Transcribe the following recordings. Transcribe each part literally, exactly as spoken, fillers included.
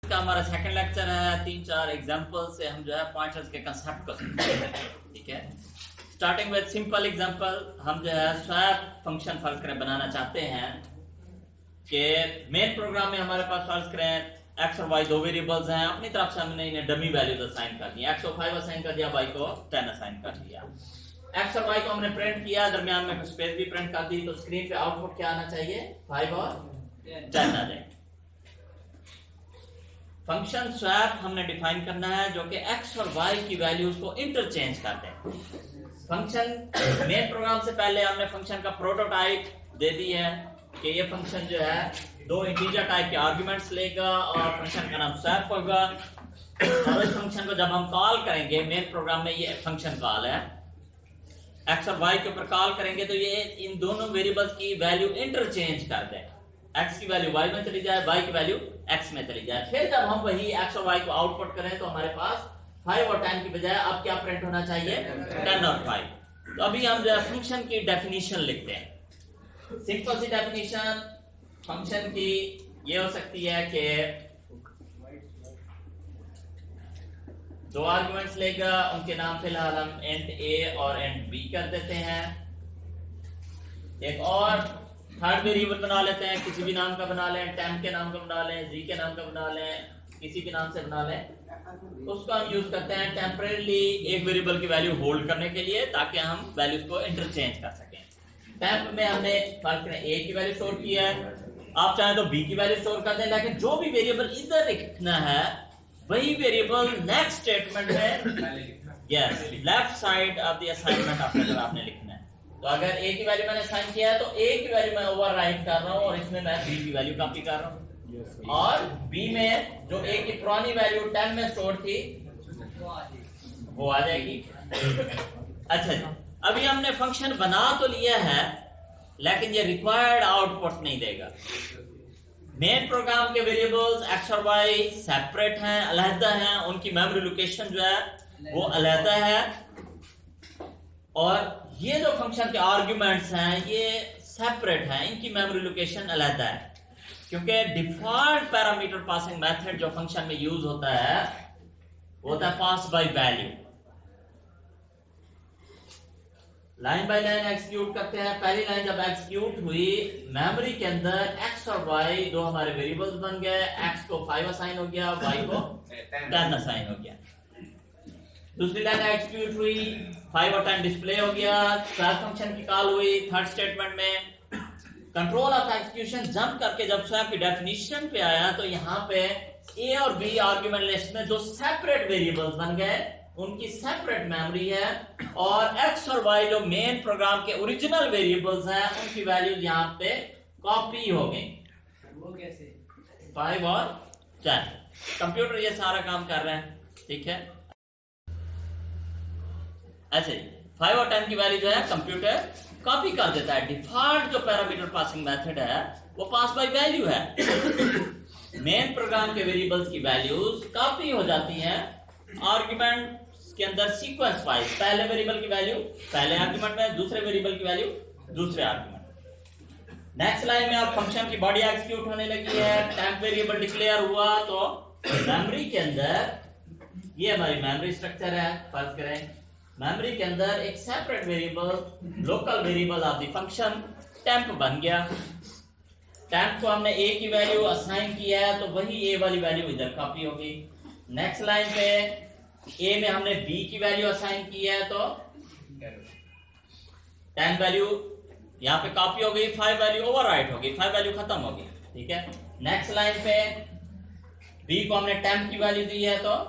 का हमारा second lecture है। तीन चार एग्जांपल से हम जो है पॉइंटर्स के कांसेप्ट को समझेंगे। ठीक है, स्टार्टिंग विद सिंपल एग्जांपल, हम जो है स्वैप फंक्शन फर्ज करें बनाना चाहते हैं कि मेन प्रोग्राम में हमारे पास फर्ज करें एक्स और वाई दो वेरिएबल्स हैं, अपनी तरफ से हमने इन्हें डमी वैल्यूज असाइन कर दी। एक्स को फाइव असाइन कर दिया, वाई को टेन असाइन कर दिया। एक्स और वाई को हमने प्रिंट किया, दरमियान में कुछ स्पेस भी प्रिंट कर दी, तो स्क्रीन पे आउटपुट क्या आना चाहिए? फाइव और टेन आ जाए। फंक्शन स्वैप हमने डिफाइन करना है जो कि एक्स और वाई की वैल्यूज को इंटरचेंज करते हैं। फंक्शन मेन प्रोग्राम से पहले हमने फंक्शन का प्रोटोटाइप दे दी है कि ये फंक्शन जो है दो इंटीजर टाइप के आर्गुमेंट्स लेगा और फंक्शन का नाम स्वैप होगा। और इस फंक्शन को जब हम कॉल करेंगे, मेन प्रोग्राम में ये फंक्शन कॉल है, एक्स और वाई के ऊपर कॉल करेंगे तो ये इन दोनों वेरिएबल्स की वैल्यू इंटरचेंज कर दे। एक्स की वैल्यू वाई में चली जाए, वाई की वैल्यू एक्स में चली जाए। फिर जब हम वही एक्स और वाई को आउटपुट करें तो हमारे पास फाइव और टेन की बजाय अब क्या प्रिंट होना चाहिए? टेन और फाइव। तो अभी हम जो है फंक्शन की डेफिनेशन लिखते हैं। सिंपल सी डेफिनेशन फंक्शन की ये हो सकती है कि दो आर्गुमेंट्स लेगा, उनके नाम फिलहाल हम एंड ए और एंड बी कर देते हैं। एक और थर्ड वेरिएबल बना लेते हैं, किसी भी नाम का बना लें, टेम के नाम का बना लें, जी के नाम का बना लें, किसी भी नाम से बना लें। उसको हम यूज करते हैं टेम्परेरी एक वेरिएबल की वैल्यू होल्ड करने के लिए, ताकि हम वैल्यूज को इंटरचेंज कर सकें। टेम्प में हमने फर्क करें ए की वैल्यू स्टोर की है, आप चाहें तो बी की वैल्यू स्टोर कर दें, लेकिन जो भी वेरिएबल इधर लिखना है वही वेरिएबल नेक्स्ट स्टेटमेंट में yes left side of the assignment आपने आपने लिखना है। तो अगर ए की वैल्यू मैंने असाइन किया है तो ए की वैल्यू मैं ओवरराइट कर रहा हूं और इसमें मैं बी की वैल्यू कॉपी कर रहा हूं। और बी में जो ए की पुरानी वैल्यू टेन में स्टोर थी वो आ जाएगी। अच्छा जी, अभी हमने फंक्शन बना तो लिया है लेकिन ये रिक्वायर्ड आउटपुट नहीं देगा। मेन प्रोग्राम के वेरिएबल्स एक्स और वाई सेपरेट हैं, अलहदा हैं, उनकी मेमोरी लोकेशन जो है वो अलहदा है। और ये जो फंक्शन के आर्गुमेंट्स हैं ये सेपरेट हैं, इनकी मेमोरी लोकेशन अलहदा है। क्योंकि डिफॉल्ट पैरामीटर पासिंग मेथड जो फंक्शन में यूज होता है वो होता है pass by value. Line by line execute करते हैं। पहली लाइन जब एग्जीक्यूट हुई, मेमोरी के अंदर एक्स और वाई दो हमारे वेरिएबल्स बन गए। एक्स को फाइव असाइन हो गया, वाई को टेन असाइन हो गया। दूसरी लाइन एग्जीक्यूट हुई, फाइव और टेन डिस्प्ले हो गया। स्वैप फंक्शन की कॉल हुई थर्ड स्टेटमेंट में। कंट्रोल ऑफ एग्जीक्यूशन जंप करके जब स्वैप की डेफिनेशन पे आया तो यहाँ पे ए और बी आर्गुमेंट लिस्ट में दो सेपरेट वेरिएबल्स बन गए, उनकी सेपरेट मेमोरी है। और एक्स और वाई जो मेन प्रोग्राम के ओरिजिनल वेरिएबल्स हैं उनकी वैल्यूज यहाँ पे कॉपी हो गई। वो कैसे? फाइव और टेन। कंप्यूटर ये सारा काम कर रहे हैं। ठीक है, अच्छा जी, फाइव और टेन की वैल्यू जो है कंप्यूटर कॉपी कर देता है। डिफॉल्ट जो पैरामीटर पासिंग मेथड है वो पास बाय वैल्यू है। मेन प्रोग्राम के वेरिएबल्स की वैल्यूज कॉपी हो जाती हैं आर्गुमेंट के अंदर सीक्वेंस वाइज। पहले वेरिएबल की वैल्यू पहले आर्गुमेंट में, दूसरे वेरिएबल की वैल्यू दूसरे आर्गुमेंट। नेक्स्ट लाइन में अब फंक्शन की बॉडी एग्जीक्यूट होने लगी है। टेम्प वेरिएबल डिक्लेयर हुआ तो मेमोरी के अंदर, ये हमारी मेमोरी स्ट्रक्चर है, फर्ज करें मेमोरी के अंदर एक separate variable local variable of the function temp बन गया। टेम्प को हमने ए की वैल्यू असाइन किया है तो वही ए वाली वैल्यू इधर कॉपी होगी। नेक्स्ट लाइन पे ए में हमने बी की वैल्यू असाइन की है तो टेन वैल्यू यहाँ पे कॉपी हो गई, फाइव वैल्यू ओवरराइट होगी, फाइव वैल्यू खत्म होगी। ठीक है, नेक्स्ट लाइन पे बी को हमने टेन की वैल्यू दी है तो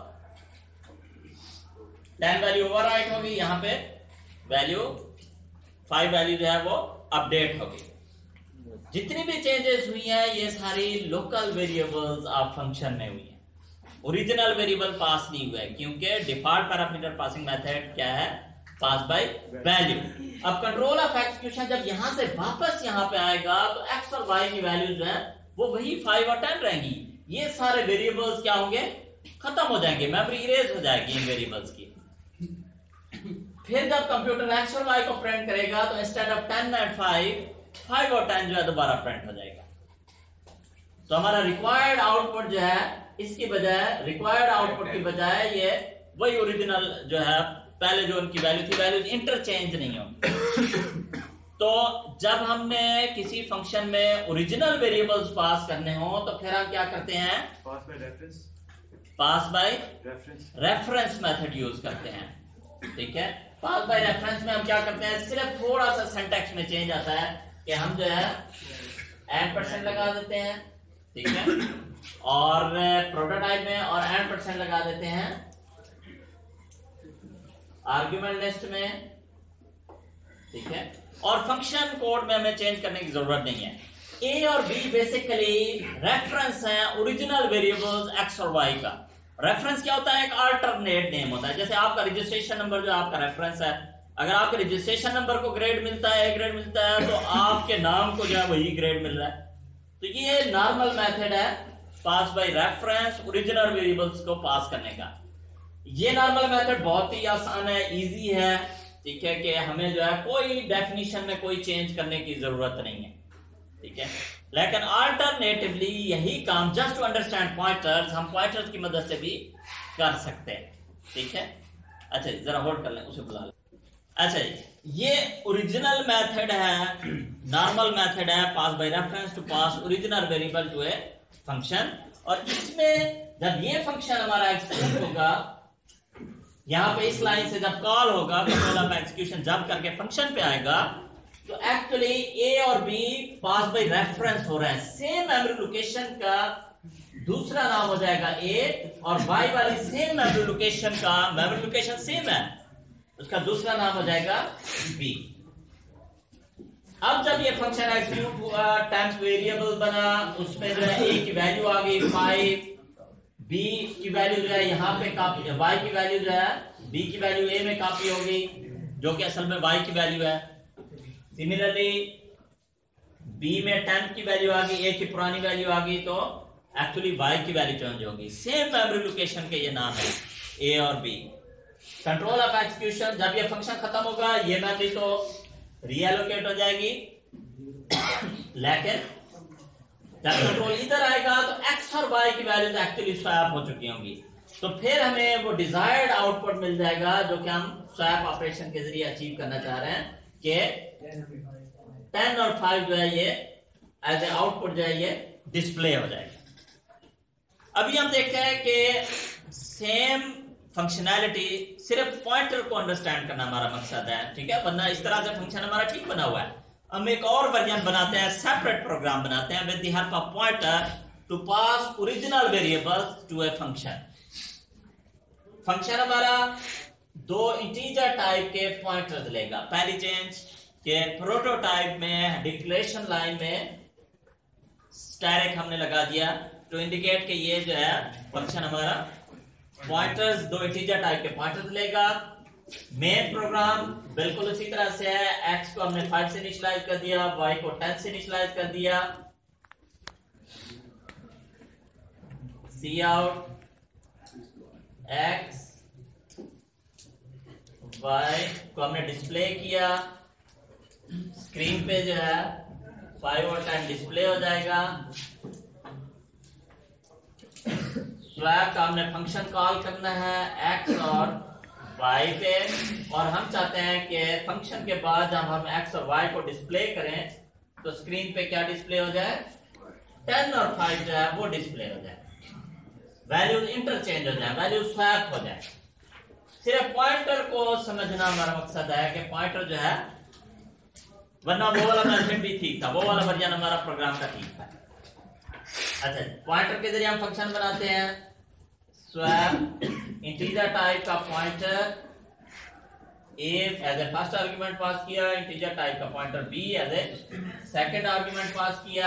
टेन वैल्यू ओवरराइट होगी, यहाँ पे वैल्यू फाइव वैल्यू जो है वो अपडेट होगी। जितनी भी चेंजेस हुई हैं ये सारी लोकल वेरिएबल्स ऑफ फंक्शन में हुई है, ओरिजिनल वेरिएबल पास नहीं हुआ है क्योंकि डिफॉल्ट पैरामीटर पासिंग मेथड क्या है? Pass by value. अब कंट्रोल ऑफ एग्जीक्यूशन जब यहां से वापस यहां पे आएगा तो एक्स और वाई की वैल्यूज जो है वो वही फाइव और टेन रहेंगी। ये सारे वेरिएबल्स क्या होंगे? खत्म हो जाएंगे, मेमोरी इरेज हो जाएगी इन वेरिएबल्स की। फिर जब कंप्यूटर एक्स और वाई को प्रिंट करेगा तो instead of ten and five, five और टेन जो है दोबारा प्रिंट हो जाएगा। तो हमारा रिक्वायर्ड आउटपुट जो है इसकी बजाय रिक्वायर्ड आउटपुट की बजाय ये वही ओरिजिनल जो है पहले जो उनकी वैल्यू थी वैल्यू इंटरचेंज नहीं होगी। तो जब हमने किसी फंक्शन में ओरिजिनल वेरिएबल्स पास करने हो तो फिर हम क्या करते हैं, pass by reference pass by reference reference method use करते हैं। ठीक है, पास बाय रेफरेंस में हम क्या करते हैं, सिर्फ थोड़ा सा सिंटैक्स में चेंज आता है कि हम जो है एंड परसेंट लगा देते हैं। ठीक है, और प्रोटोटाइप में और एंड परसेंट लगा देते हैं आर्ग्यूमेंट लिस्ट में। ठीक है, और फंक्शन कोड में हमें चेंज करने की जरूरत नहीं है। ए और बी बेसिकली रेफरेंस है ओरिजिनल वेरिएबल्स एक्स और वाई का। रेफरेंस क्या होता है, एक अल्टरनेट नेम होता है। जैसे आपका रजिस्ट्रेशन नंबर जो आपका रेफरेंस है, अगर आपके रजिस्ट्रेशन नंबर को ग्रेड मिलता है, ए ग्रेड मिलता है, तो आपके नाम को जो है वही ग्रेड मिल रहा है। तो ये नॉर्मल मेथड है pass by reference original variables को पास करने का। ये नॉर्मल मेथड बहुत ही आसान है, इजी है। ठीक है, कि हमें जो है कोई डेफिनेशन में कोई चेंज करने की जरूरत नहीं है। ठीक है, लेकिन अल्टरनेटिवली यही काम जस्ट टू अंडरस्टैंड पॉइंटर्स हम पॉइंटर्स की मदद से भी कर सकते हैं। ठीक है, अच्छा जरा होल्ड कर लें, उसे बुला लें। अच्छा ये ओरिजिनल मेथड है, नॉर्मल मेथड है pass by reference to pass original variable to a function. और इसमें जब ये फंक्शन हमारा एग्जीक्यूट होगा, यहां पे इस लाइन से जब कॉल होगा, एग्जीक्यूशन जब करके फंक्शन पे आएगा, तो एक्चुअली ए और बी पास बाय रेफरेंस हो रहा है। सेम मेमोरी लोकेशन का दूसरा नाम हो जाएगा ए, और वाई वाली सेम मेमोरी लोकेशन का मेमोरी लोकेशन सेम है, उसका दूसरा नाम हो जाएगा बी। अब जब ये फंक्शन एग्जीक्यूट हुआ, टेम्प वेरिएबल बना, उसमें जो है ए की वैल्यू आ गई फाइव, बी की वैल्यू जो है यहाँ पे कॉपी, वाई की वैल्यू जो है बी की वैल्यू ए में कॉपी हो गई, जो कि असल में वाई की वैल्यू है। सिमिलरली बी में टेम्प की वैल्यू आ गई, ए की पुरानी वैल्यू आ गई, तो एक्चुअली वाई की वैल्यू चेंज होगी। सेम मेमोरी लोकेशन के ये नाम है ए और बी। कंट्रोल ऑफ एग्जीक्यूशन, जब ये फंक्शन खत्म होगा ये मेमोरी तो रीएलोकेट हो जाएगी, लेकिन जब कंट्रोल इधर आएगा तो एक्स और वाई की वैल्यूज एक्चुअली स्वैप हो चुकी होंगी। तो फिर हमें वो डिजायर्ड आउटपुट मिल जाएगा जो कि हम स्वैप ऑपरेशन के जरिए अचीव करना चाह रहे हैं, कि टेन और फाइव जो है ये एज ए आउटपुट जो है ये डिस्प्ले हो जाएगा। अभी हम देखते हैं कि सेम फंक्शनैलिटी, सिर्फ पॉइंटर को अंडरस्टैंड करना हमारा मकसद है। ठीक है, वरना इस तरह से फंक्शन हमारा ठीक बना हुआ है। हम एक और वर्जन बनाते हैं, सेपरेट प्रोग्राम बनाते हैं with the help of pointer to pass original variables to a function. Function हमारा दो इंटीजर टाइप के पॉइंटर्स लेगा। पहली चेंज के प्रोटोटाइप में डिक्लेरेशन लाइन में स्टैरिक हमने लगा दिया टू इंडिकेट कि ये जो है फंक्शन हमारा पॉइंटर्स, दो इंटीजर टाइप के पॉइंटर्स लेगा। मेन प्रोग्राम बिल्कुल उसी तरह से है, एक्स को हमने फाइव से इनिशियलाइज कर दिया, वाई को टेन से इनिशियलाइज कर दिया। सी आउट एक्स वाई को हमने डिस्प्ले किया, स्क्रीन पे जो है फाइव और टेन डिस्प्ले हो जाएगा। स्वैप का हमने फंक्शन कॉल करना है एक्स और वाई पे, और हम चाहते हैं कि फंक्शन के बाद जब हम एक्स और वाई को डिस्प्ले करें तो स्क्रीन पे क्या डिस्प्ले हो जाए, टेन और फाइव जो है वो डिस्प्ले हो जाए, वैल्यूज इंटरचेंज हो जाए, वैल्यू स्वैप हो जाए। सिर्फ पॉइंटर को समझना हमारा मकसद है कि पॉइंटर जो है, वरना वो वाला मेथड भी ठीक था, वो वाला वर्जन हमारा प्रोग्राम का ठीक था। अच्छा, पॉइंटर के जरिए हम फंक्शन बनाते हैं। स्वैप इंटीजर टाइप का pointer a as a first argument pass किया, इंटीजर टाइप का pointer b as a second argument pass किया।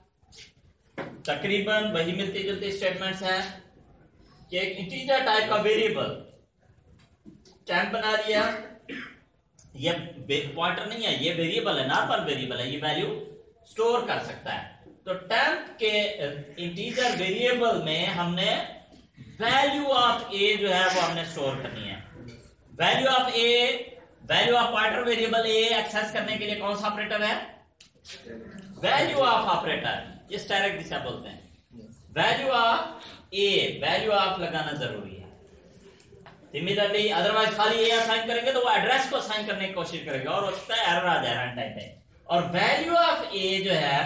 तकरीबन वही मिलती जुलती स्टेटमेंट्स हैं कि एक इंटीजर टाइप का वेरिएबल टेम्प बना दिया। ये पॉइंटर नहीं है, ये वेरिएबल है, नॉर्मल वेरिएबल है, ये वैल्यू स्टोर कर सकता है। तो टेम्प के इंटीजर वेरिएबल में हमने वैल्यू ऑफ ए जो है वो हमने स्टोर करनी है। Value of a, value of pointer variable a access करने के लिए कौन सा ऑपरेटर है, वैल्यू ऑफ ऑपरेटर, ये स्टैरिक जिसे बोलते हैं। Value of a value of लगाना जरूरी है। सिमिलरली अदरवाइज खाली ए असाइन करेंगे तो वो एड्रेस को असाइन करने की कोशिश करेगा और उसका एरर आ जाएगा रन टाइम पे। और वैल्यू ऑफ ए जो है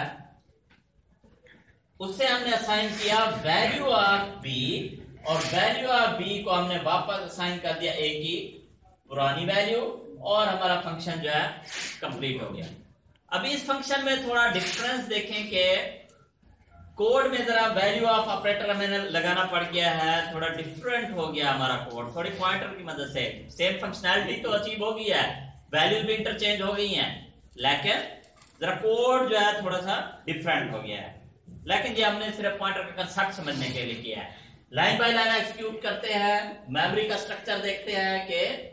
उससे हमने असाइन किया वैल्यू ऑफ बी, और वैल्यू ऑफ बी को हमने वापस असाइन कर दिया ए की पुरानी वैल्यू, और हमारा फंक्शन जो है कंप्लीट हो गया। अभी इस फंक्शन में थोड़ा डिफरेंस देखें कि कोड में जरा वैल्यू ऑफ ऑपरेटर हमें लगाना पड़ गया है, थोड़ा डिफरेंट हो गया हमारा कोड थोड़ी पॉइंटर की मदद से। सेम फंक्शनैलिटी तो अचीव हो गई है, वैल्यूज भी इंटरचेंज हो गई हैं, लेकिन जरा कोड जो है थोड़ा सा डिफरेंट हो गया है। लेकिन ये हमने सिर्फ पॉइंटर का कंसेप्ट समझने के लिए किया है। लाइन बाय लाइन एग्जीक्यूट करते हैं, मेमोरी का स्ट्रक्चर देखते हैं कि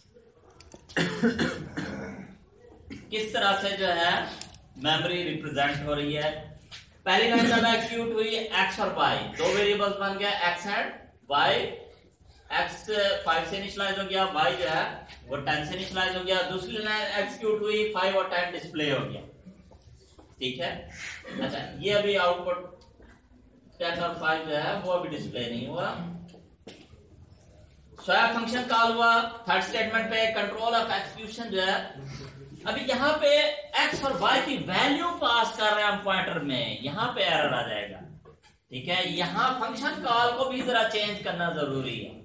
किस तरह से जो है मेमोरी रिप्रेजेंट हो रही है। पहली लाइन जब एग्जीक्यूट हुई एक्स और वाई, दो वेरिएबल्स बन गया x and y. X five से इनिशियलाइज हो गया, वाई जो है वो टेन से इनिशियलाइज हो गया। दूसरी लाइन एग्जीक्यूट हुई, फाइव और टेन डिस्प्ले हो गया, ठीक है। अच्छा, ये अभी आउटपुट टेन और फाइव जो है वो अभी डिस्प्ले नहीं हुआ। स्वैप फंक्शन कॉल हुआ थर्ड स्टेटमेंट पे, कंट्रोल ऑफ एग्जीक्यूशन जो है अभी यहाँ पे एक्स और वाई की वैल्यू पास कर रहे हैं हम पॉइंटर में, यहाँ पे एरर आ जाएगा, ठीक है। यहाँ फंक्शन कॉल को भी जरा चेंज करना जरूरी है।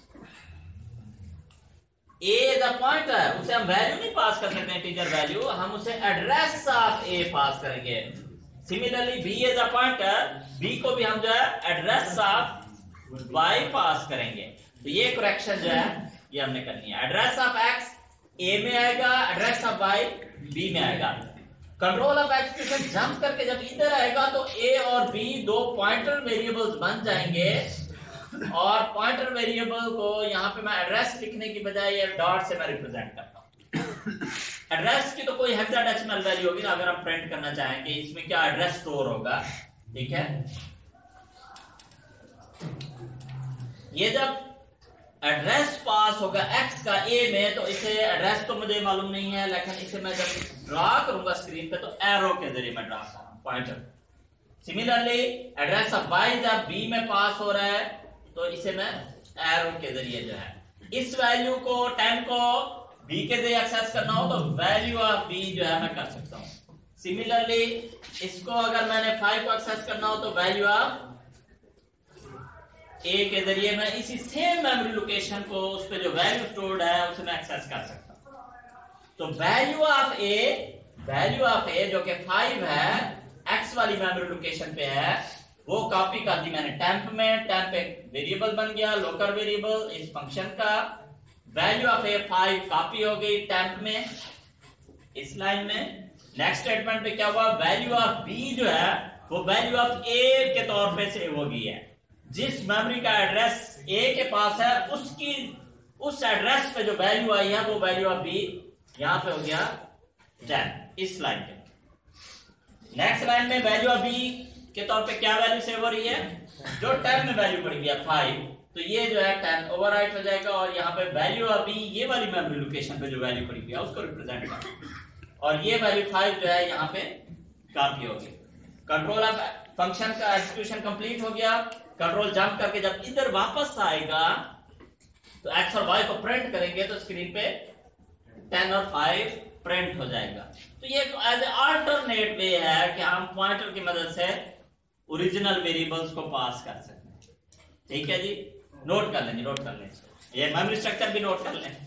ए इज अ पॉइंटर, उसे हम वैल्यू नहीं पास कर सकते इंटीजर वैल्यू, हम उसे एड्रेस ऑफ ए पास करेंगे। Similarly b is a pointer, b को भी हम जो है एड्रेस ऑफ वाई पास करेंगे। तो ये करेक्शन जो है ये हमने करनी है। एड्रेस ऑफ एक्स ए में आएगा, एड्रेस ऑफ वाई बी में आएगा। कंट्रोल ऑफ एग्जीक्यूशन जंप करके जब इधर आएगा तो ए और बी दो पॉइंटर वेरिएबल्स बन जाएंगे, और पॉइंटर वेरिएबल को यहाँ पे मैं एड्रेस लिखने की बजाय ये डॉट से मैं रिप्रेजेंट करता हूँ। एड्रेस की तो कोई हेक्साडेसिमल वैल्यू होगी ना, अगर हम प्रिंट करना चाहें कि इसमें क्या एड्रेस स्टोर होगा, ठीक है। ये जब एड्रेस पास होगा एक्स का ए में, तो इसे एड्रेस तो मुझे मालूम नहीं है, लेकिन इसे मैं जब ड्रा करूंगा स्क्रीन पे तो एरो के जरिए मैं ड्रा कर रहा हूं pointer. Similarly address of y जब बी में पास हो रहा है तो इसे मैं एरो के जरिए जो है इस वैल्यू को टेन को बी के जरिए एक्सेस करना हो तो वैल्यू ऑफ बी जो है मैं कर सकता हूं। सिमिलरली इसको अगर मैंने फाइव को एक्सेस करना हो तो वैल्यू ऑफ ए के जरिए मैं इसी सेम मेमोरी लोकेशन को उस पे जो वैल्यू स्टोर्ड है उसे मैं एक्सेस कर सकता हूं। तो value of a value of a जो कि फाइव है, एक्स वाली मेमोरी लोकेशन पे है, वो कॉपी कर दी मैंने टेम्प में। टेम्प एक वेरिएबल बन गया, लोकल वेरिएबल इस फंक्शन का। Value of a five copy हो गई टेम्प में इस लाइन में। नेक्स्ट स्टेटमेंट पे क्या हुआ, वैल्यू ऑफ बी जो है वो वैल्यू ऑफ ए के तौर पे सेव हो गई है। जिस मेमोरी का एड्रेस ए के पास है उसकी उस एड्रेस पे जो वैल्यू आई है वो वैल्यू ऑफ बी यहां पे हो गया टेन इस लाइन पे। नेक्स्ट लाइन में वैल्यू ऑफ बी के तौर पे क्या वैल्यू सेव हो रही है, जो टेन में वैल्यू पड़ी हुई है फाइव, तो ये जो है टेन ओवरराइट हो जाएगा, और यहाँ पे वैल्यू ऑफ बी ये वाली मेमोरी लोकेशन पे जो वैल्यू पड़ी हुई है उसको रिप्रेजेंट कर, और ये वैल्यू फाइव जो है यहाँ पे कॉपी होगी। कंट्रोल ऑफ फंक्शन का एग्जीक्यूशन कंप्लीट हो गया। कंट्रोल जंप करके जब इधर वापस आएगा तो एक्स और वाई को प्रिंट करेंगे तो स्क्रीन पे टेन और फाइव प्रिंट हो जाएगा। तो ये एज ए अल्टरनेट वे है कि हम पॉइंटर की मदद से ओरिजिनल वेरिएबल्स को पास कर सकते हैं, ठीक है जी। नोट कर लें, नोट कर लें, ये मेमोरी स्ट्रक्चर भी नोट कर लें।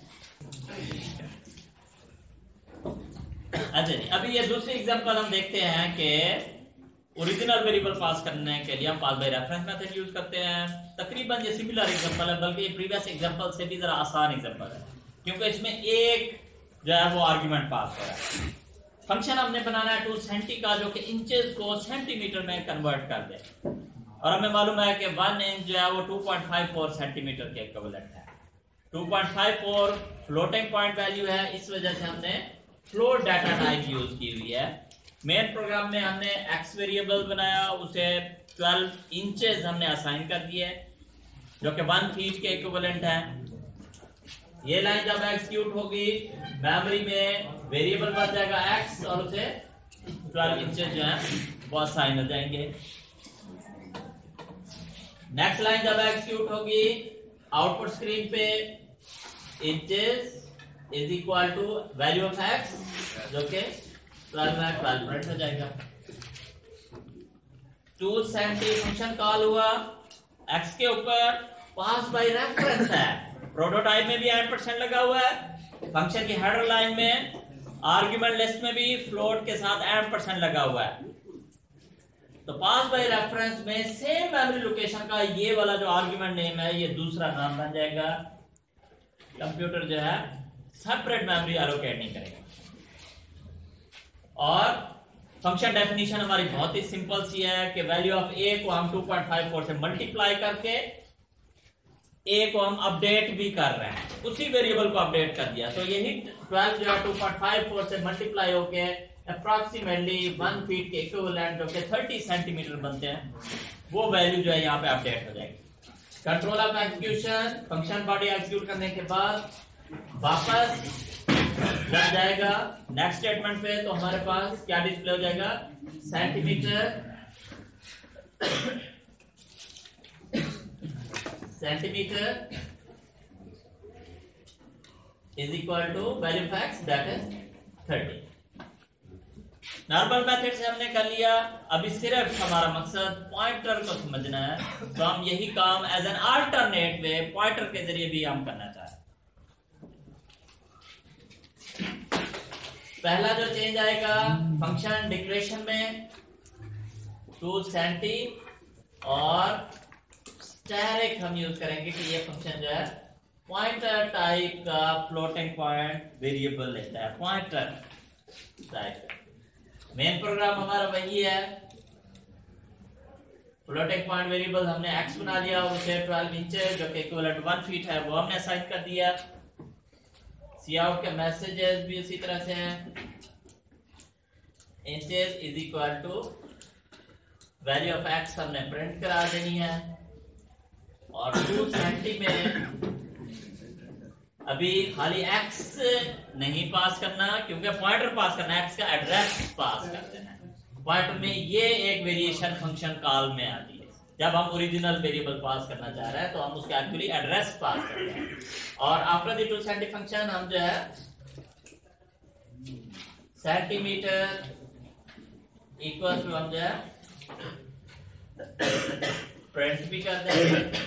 अच्छा जी, अभी ये दूसरी एग्जांपल हम देखते हैं कि ओरिजिनल वेरिएबल पास करने के लिए हम pass by reference method use करते हैं। तकरीबन ये सिमिलर एग्जांपल है, बल्कि ये प्रीवियस एग्जांपल से भी जरा आसान एग्जांपल है, क्योंकि इसमें एक जो है वो आर्गुमेंट पास हो रहा है। फंक्शन हमने बनाना है टू सेंटी का, जो कि इंचेस को सेंटीमीटर में कन्वर्ट कर दे, और हमें मालूम है कि वन इंच जो है वो two point five four centimetre के इक्विवेलेंट है। Two point five four floating point value है, इस वजह से हमने फ्लोट डाटा टाइप यूज की हुई है। मेन प्रोग्राम में हमने एक्स वेरिएबल बनाया, उसे ट्वेल्व इंचेस हमने असाइन कर दिए, जो कि वन फीट के इक्विवेलेंट है। ये लाइन जब एग्जीक्यूट होगी मेमोरी में वेरिएबल बन जाएगा एक्स, और उसे ट्वेल्व इंचेस जो है वो असाइन हो जाएंगे। नेक्स्ट लाइन जब एग्जीक्यूट होगी आउटपुट स्क्रीन पे inches is equal to value of x जो कि ट्वेल्व है, ट्वेल्व प्रिंट हो जाएगा। टू सेवेंटी फंक्शन कॉल हुआ, एक्स के ऊपर पास बाय रेफरेंस है, प्रोटोटाइप में भी एंड परसेंट लगा हुआ है, फंक्शन की हेडर लाइन में आर्ग्यूमेंट लिस्ट में भी फ्लोट के साथ एंड परसेंट लगा हुआ है। तो पास बाय रेफरेंस में सेम मेमोरी लोकेशन का ये वाला जो आर्ग्यूमेंट नेम है ये दूसरा नाम बन जाएगा। कंप्यूटर जो है सेपरेट मेमोरी एलोकेट नहीं करेगा। और फंक्शन डेफिनेशन हमारी बहुत ही सिंपल सी है कि वैल्यू ऑफ ए को हम टू पॉइंट फाइव फोर से मल्टीप्लाई करके ए को हम अपडेट भी कर रहे हैं, उसी वेरिएबल को अपडेट कर दिया। तो यही ट्वेल्व जो है टू पॉइंट फाइव फोर से मल्टीप्लाई होके अप्रॉक्सीमेटली वन फीट के इक्विवेलेंट जो कि थर्टी सेंटीमीटर बनते हैं वो वैल्यू जो है यहाँ पे अपडेट हो जाएगी। Control of execution, function body execute करने के बाद वापस लग जाएगा नेक्स्ट स्टेटमेंट पे, तो हमारे पास क्या डिस्प्ले हो जाएगा, centimetre centimetre is equal to value of x that is thirty. Normal method से हमने कर लिया, अभी सिर्फ हमारा मकसद पॉइंटर को समझना है, तो हम यही काम as an alternate way pointer के जरिए भी हम करना चाहते हैं। पहला जो चेंज आएगा फंक्शन डिक्लेरेशन में टू सेंटी और स्टैरिक हम यूज करेंगे कि ये फंक्शन जो है पॉइंटर टाइप का फ्लोटिंग पॉइंट वेरिएबल लेता है, पॉइंटर टाइप। मेन प्रोग्राम हमारा वही है, फ्लोटिंग पॉइंट वेरिएबल हमने एक्स बना लिया, उसे ट्वेल्व इंचेस जो कि इक्विवेलेंट वन फीट है वो हमने असाइन कर दिया। सी आउट के मैसेजेस भी उसी तरह से हैं, inches is equal to value of x हमने प्रिंट करा देनी है। और टू सेंटी में अभी खाली एक्स नहीं पास करना क्योंकि पॉइंटर पास करना है, एक्स का एड्रेस पास करते हैं। पॉइंटर में ये एक वेरिएशन फंक्शन कॉल में आती है, जब हम ओरिजिनल वेरिएबल पास करना चाह रहे हैं तो हम उसका एक्चुअली एड्रेस पास करते हैं। और after the to centi function हम जो है सेंटीमीटर इक्वल टू हम जो है प्रिंट भी कर देंगे।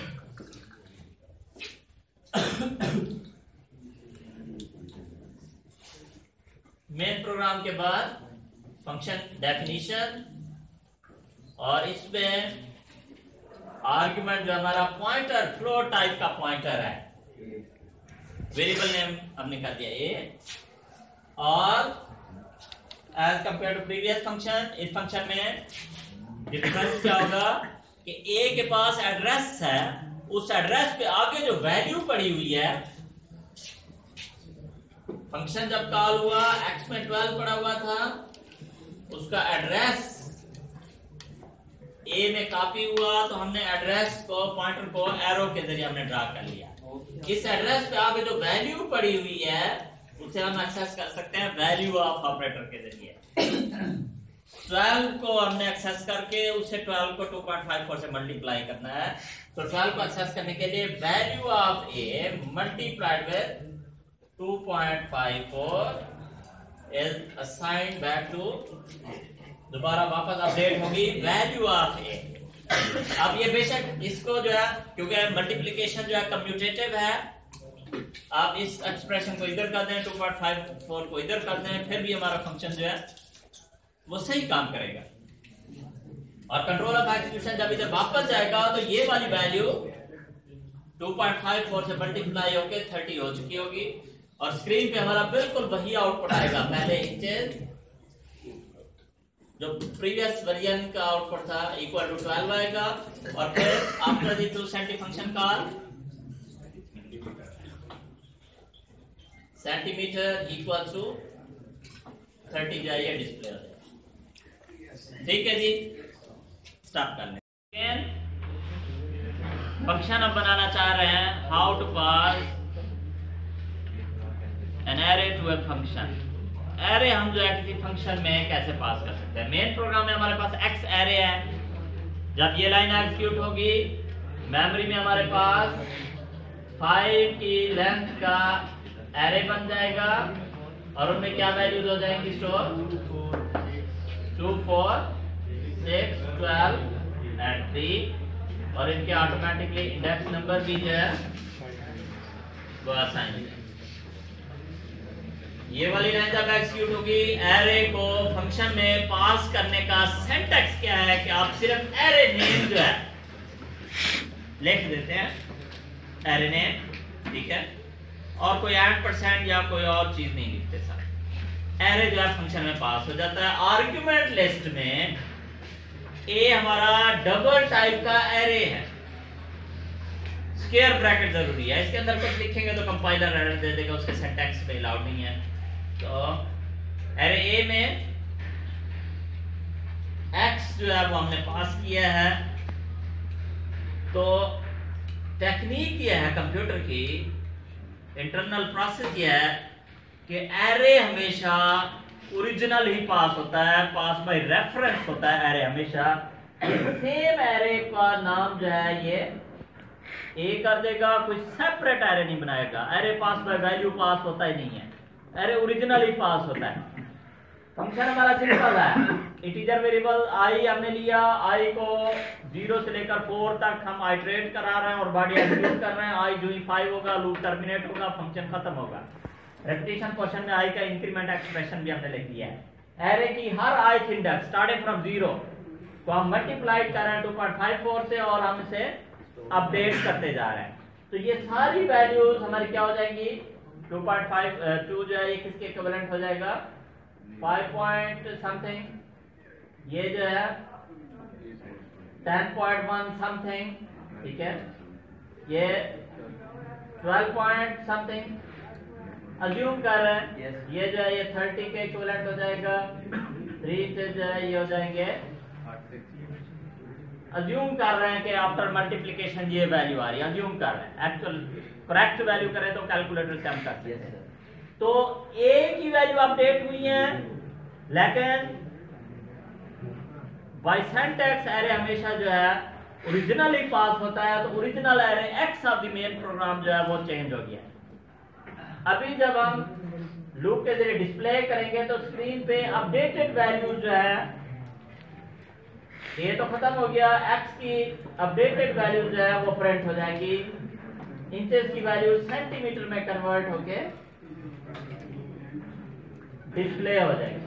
मेन प्रोग्राम के बाद फंक्शन डेफिनेशन और इसमें आर्गुमेंट जो हमारा पॉइंटर फ्लोट टाइप का पॉइंटर है, वेरिएबल नेम हमने कर दिया ए। और as compare to previous function, इस फंक्शन में डिफरेंस क्या होगा कि ए के पास एड्रेस है, उस एड्रेस पे आगे जो वैल्यू पड़ी हुई है, फंक्शन जब कॉल हुआ एक्स में ट्वेल्व पड़ा हुआ था, उसका एड्रेस ए में कॉपी हुआ तो हमने एड्रेस को पॉइंटर को एरो के जरिए हमने ड्रा कर लिया। इस एड्रेस पे आगे जो वैल्यू पड़ी हुई है उसे हम एक्सेस कर सकते हैं वैल्यू ऑफ ऑपरेटर के जरिए। ट्वेल्व को हमने एक्सेस करके उसे ट्वेल्व को टू पॉइंट फाइव फोर से मल्टीप्लाई करना है, तो ट्वेल्व को एक्सेस करने के लिए value of A multiplied with two point five four is assigned back to, दोबारा वापस अपडेट होगी वैल्यू ऑफ ए। अब ये बेशक इसको जो है क्योंकि मल्टीप्लिकेशन जो है कम्यूटेटिव है, आप इस एक्सप्रेशन को इधर कर दें, टू पॉइंट फाइव फोर को इधर कर दें, फिर भी हमारा फंक्शन जो है वो सही काम करेगा। और कंट्रोल ऑफ एग्जीक्यूशन जब इधर वापस जाएगा तो ये वाली value two point five four से मल्टीप्लाई होकर थर्टी हो चुकी होगी और स्क्रीन पे हमारा बिल्कुल वही आउटपुट आएगा। पहले इंचेस जो प्रीवियस वर्जन का आउटपुट था इक्वल टू ट्वेल्व आएगा और फिर after the to centi function call centimetre equal to thirty जाइए डिस्प्ले हो जाएगा। ठीक है जी, स्टॉप कर लें। फंक्शन अब बनाना चाह रहे हैं how to pass an array to a function. Array हम जो है किसी फंक्शन में कैसे पास कर सकते हैं। मेन प्रोग्राम में हमारे पास एक्स एरे है, जब ये लाइन एग्जीक्यूट होगी मेमोरी में हमारे पास फाइव की लेंथ का एरे बन जाएगा और उनमें क्या वैल्यूज हो जाएंगी store, two four six twelve and three, और इनके ऑटोमेटिकली इंडेक्स नंबर भी जो है वो असाइन हो जाएगा। ये वाली लाइन जब एक्सिक्यूट होगी, एरे को फंक्शन में पास करने का सिंटैक्स क्या है कि आप सिर्फ एरे नेम जो है लिख देते हैं, एरे नेम, ठीक है, और कोई एंड परसेंट या कोई और चीज नहीं लिखते साथ, एरे जो है फंक्शन में पास हो जाता है। आर्गुमेंट लिस्ट में ए हमारा डबल टाइप का एरे है, स्क्वायर ब्रैकेट जरूरी है, इसके अंदर कुछ लिखेंगे तो कंपाइलर एरर दे देगा, उसके सिंटैक्स पे अलाउड नहीं है। तो एरे ए में x जो है वो हमने पास किया है। तो टेक्निक ये है कंप्यूटर की, इंटरनल प्रोसेस ये है कि एरे हमेशा ओरिजिनल ही पास होता है, पास बाय रेफरेंस होता है एरे हमेशा। सेम एरे का नाम जो है ये ए कर देगा, कोई सेपरेट एरे नहीं बनाएगा। Array pass by value pass होता ही नहीं है, एरे ओरिजिनल ही पास होता है। फंक्शन हमारा सिंपल है, इंटीजर वेरिएबल आई हमने लिया, आई को जीरो से लेकर फोर तक हम आइटरेट करा रहे हैं और बॉडी एग्जीक्यूट कर रहे हैं। आई जो ही फाइव होगा लूप टर्मिनेट होगा, फंक्शन खत्म होगा। रेपिटेशन क्वेश्चन में आई का इंक्रीमेंट एक्सप्रेशन भी हमने लिख दिया है। एरे की हर ith index starting from zero को हम मल्टीप्लाई कर रहे हैं टू पॉइंट फाइव फोर से और हम इसे अपडेट करते जा रहे हैं। तो ये सारी वैल्यूज हमारी क्या हो जाएंगी, टू पॉइंट फाइव टू जो है ये किसके इक्विवेलेंट हो जाएगा, फाइव पॉइंट समथिंग, ये जो है टेन पॉइंट वन समथिंग, ठीक है, ये ट्वेल्व पॉइंट समथिंग अज्यूम कर रहे हैं। yes. ये जो है ये थर्टी के इक्विवेलेंट हो जाएगा, थ्री से जो है ये हो जाएंगे, अज्यूम कर रहे हैं कि आफ्टर मल्टीप्लिकेशन ये वैल्यू आ रही है, अज्यूम कर रहे हैं। एक्चुअल करेक्ट वैल्यू करें तो कैलकुलेटर से हम कर सकते हैं। तो ए की वैल्यू अपडेट हुई है, लेकिन बाय सिंटैक्स एरे हमेशा जो है ओरिजिनल ही पास होता है। तो original array x of the main program जो है वो चेंज हो गया। अभी जब हम लूप के जरिए डिस्प्ले करेंगे तो स्क्रीन पे अपडेटेड वैल्यू जो है, ये तो खत्म हो गया, x की अपडेटेड वैल्यू जो है वो प्रिंट हो जाएगी। इंचेस की वैल्यू सेंटीमीटर में कन्वर्ट होके डिस्प्ले हो जाएगी।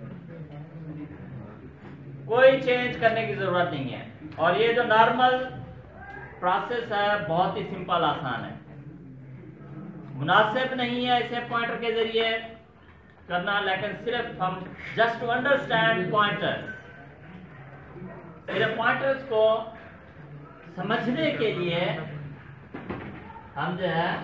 कोई चेंज करने की जरूरत नहीं है। और ये जो नॉर्मल प्रोसेस है बहुत ही सिंपल आसान है, मुनासिब नहीं है इसे पॉइंटर के जरिए करना, लेकिन सिर्फ हम जस्ट टू अंडरस्टैंड पॉइंटर्स, सिर्फ पॉइंटर्स को समझने के लिए हम जो है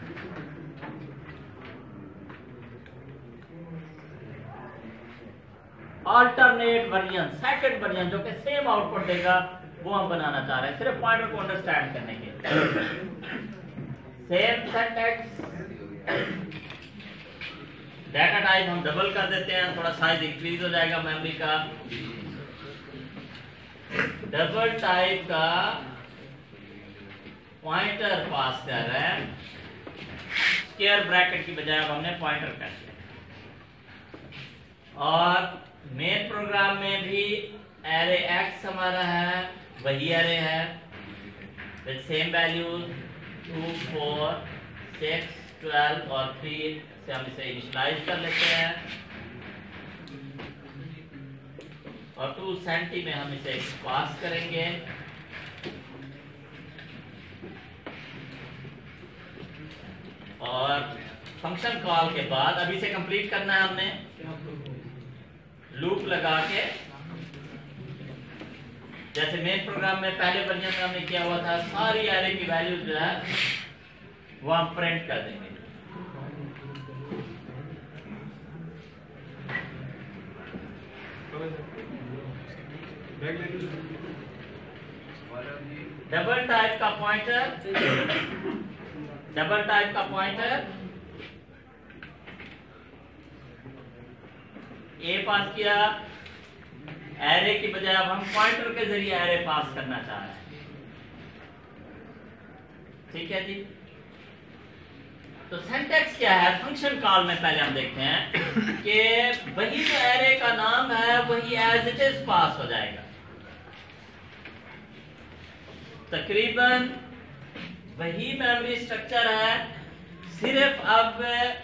अल्टरनेट वर्जन, सेकंड वर्जन जो कि सेम आउटपुट देगा वो हम बनाना चाह रहे हैं, सिर्फ पॉइंटर को अंडरस्टैंड करने के लिए। सेम सिंटैक्स, डाटा टाइप हम डबल कर देते हैं, थोड़ा साइज इंक्रीज हो जाएगा मेमोरी का। डबल टाइप का पॉइंटर पास कर रहे हैं, स्क्वायर ब्रैकेट की बजाय अब हमने पॉइंटर कर दिया। और मेन प्रोग्राम में भी एरे एक्स हमारा है, वही एरे है with same values two four six twelve और थ्री से हम इसे इनिशियलाइज कर लेते हैं और टू सेंटी में हम इसे पास करेंगे। और फंक्शन कॉल के बाद अभी से कंप्लीट करना है हमने, लूप लगा के, जैसे मेन प्रोग्राम में पहले वर्जन में हमने किया हुआ था, सारी एरे की वैल्यू जो है वो हम प्रिंट कर देंगे। डबल टाइप का पॉइंटर, डबल टाइप का पॉइंटर ए पास किया, एरे की बजाय अब हम पॉइंटर के जरिए एरे पास करना चाह रहे हैं। ठीक है जी। तो सिंटैक्स क्या है, फंक्शन कॉल में पहले हम देखते हैं कि वही जो एरे का नाम है वही एज इट इज पास हो जाएगा। तकरीबन वही मेमोरी स्ट्रक्चर है, सिर्फ अब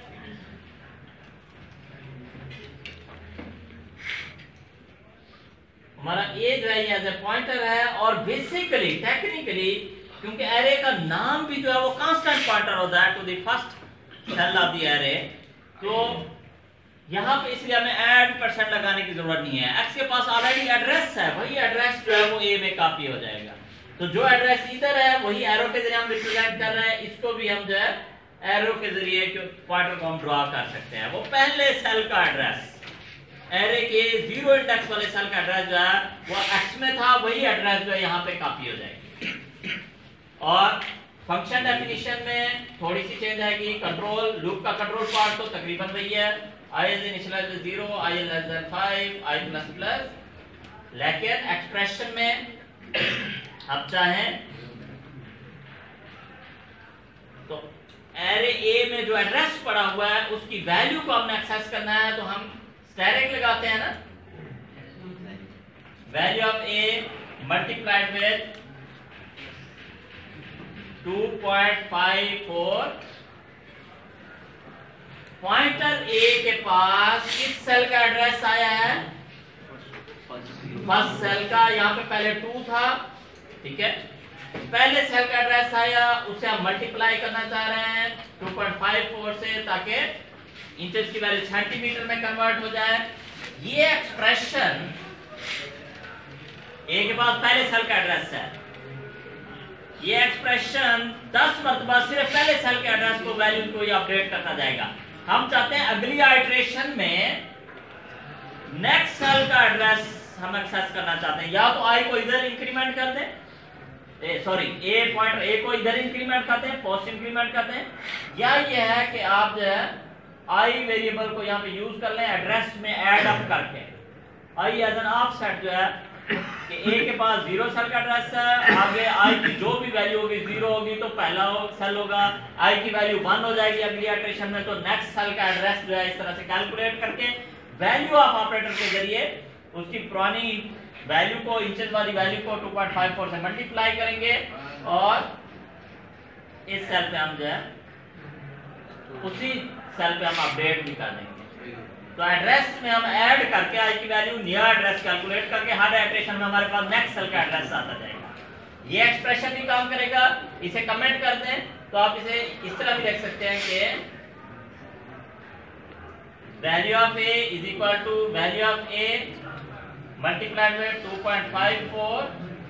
हमारा ए जो है एज ए पॉइंटर है, और बेसिकली टेक्निकली क्योंकि एरे का नाम भी जो है वो कांस्टेंट पॉइंटर होता है to the first cell of the array, तो यहां पे इसलिए हमें ऐड परसेंट लगाने की जरूरत नहीं है। एक्स के पास ऑलरेडी एड्रेस है, वही एड्रेस जो है वो ए में कॉपी हो जाएगा। तो जो एड्रेस इधर है वही एरो के जरिए हम रिप्रेजेंट कर रहे हैं, इसको भी हम जो है एरो के जरिए पॉइंटर को हम ड्रॉ कर सकते हैं। वो पहले सेल का एड्रेस, एरे के जीरो इंडेक्स वाले सेल का एड्रेस जो है वो एक्स में था, वही एड्रेस जो है यहाँ पे कॉपी हो जाएगी। और फंक्शन डेफिनेशन में थोड़ी सी चेंज आएगी। कंट्रोल लूप का कंट्रोल पार्ट तो तकरीबन वही है, i is initialize zero, i is less than five, i plus plus, लेकिन एक्सप्रेशन में आप चाहें तो एरे ए में जो एड्रेस पड़ा हुआ है उसकी वैल्यू को हमने एक्सेस करना है, तो हम स्टैटिक लगाते हैं ना, value of A multiplied with two point five four. Pointer a के पास किस सेल का एड्रेस आया है, फर्स्ट सेल का, यहां पे पहले टू था, ठीक है, पहले सेल का एड्रेस आया, उसे हम मल्टीप्लाई करना चाह रहे हैं टू पॉइंट फाइव फोर से, ताकि इंचेस की वैल्यू सेंटीमीटर में कन्वर्ट हो जाए। ये एक्सप्रेशन ए के पास पहले सेल का एड्रेस है, ये एक्सप्रेशन दस मरतबा सिर्फ पहले सेल के एड्रेस को वैल्यू को ही अपडेट करता जाएगा। हम चाहते हैं अगली आइटरेशन में नेक्स्ट सेल का एड्रेस हम एक्सेस करना चाहते हैं, या तो आई को इधर इंक्रीमेंट कर दें, सॉरी ए पॉइंटर ए को इधर इंक्रीमेंट करते हैं, पोस्ट इंक्रीमेंट करते हैं, या ये है कि आप जो है आई वेरिएबल को यहाँ पे यूज कर लें एड्रेस में ऐड अप करके। आई एज एन ऑफसेट जो है कि ए के पास जीरो सेल का एड्रेस है, आगे आई की जो भी वैल्यू होगी जीरो होगी तो पहला सेल होगा, आई की वैल्यू वन हो जाएगी अगली इटरेशन में, तो नेक्स्ट सेल का एड्रेस जो है इस तरह से कैलकुलेट करके वैल्यू ऑफ ऑपरेटर के जरिए उसकी पुरानी वैल्यू को, इंचेस वाली वैल्यू को टू पॉइंट फाइव फोर से मल्टीप्लाई करेंगे, और इस सेल पे हम जो है उसी सेल पे हम अपडेट भी कर देंगे। तो एड्रेस में हम ऐड करके आई की वैल्यू नया एड्रेस कैलकुलेट करके हर इटरेशन में हमारे पास नेक्स्ट सेल का एड्रेस आता जाएगा। ये एक्सप्रेशन भी काम करेगा। इसे कमेंट कर दें तो आप इसे इस तरह भी लिख सकते हैं कि value of A is equal to value of A multiplied with two point five four,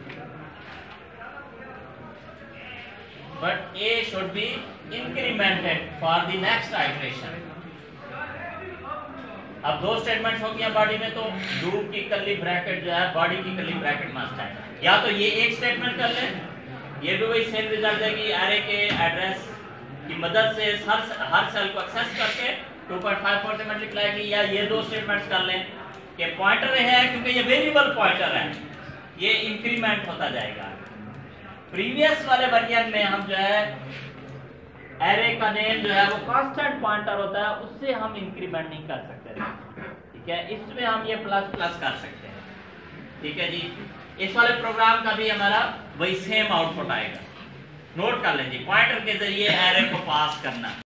but a should be incremented for the next iteration। अब दो स्टेटमेंट्स हो गए बॉडी में, तो लूप की कर्ली ब्रैकेट जो है बॉडी की कर्ली ब्रैकेट मस्ट है, या तो ये एक स्टेटमेंट कर लें, ये भी वही सेम रिजल्ट देगी, एरे के एड्रेस की मदद से हर हर सेल को एक्सेस करके टू पॉइंट फाइव फोर से मल्टीप्लाई की, या ये दो स्टेटमेंट्स कर लें कि पॉइंटर है क्योंकि ये वेरिएबल पॉइंटर है, ये इंक्रीमेंट होता जाएगा। प्रीवियस वाले वर्जन में हम जो है एरे का नेम जो है वो कांस्टेंट पॉइंटर होता है, उससे हम इंक्रीमेंट नहीं कर सकते, ठीक है, इसमें हम ये प्लस प्लस कर सकते हैं, ठीक है जी। इस वाले प्रोग्राम का भी हमारा वही सेम आउटपुट आएगा। नोट कर लेंगे, पॉइंटर के जरिए एरे को पास करना।